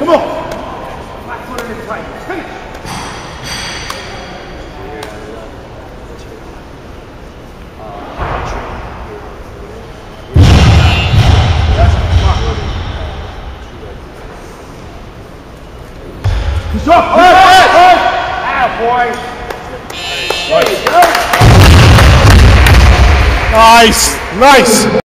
Come on. Back foot in tight. Finish. Push up. Ah, boy. There you go. Nice. Nice.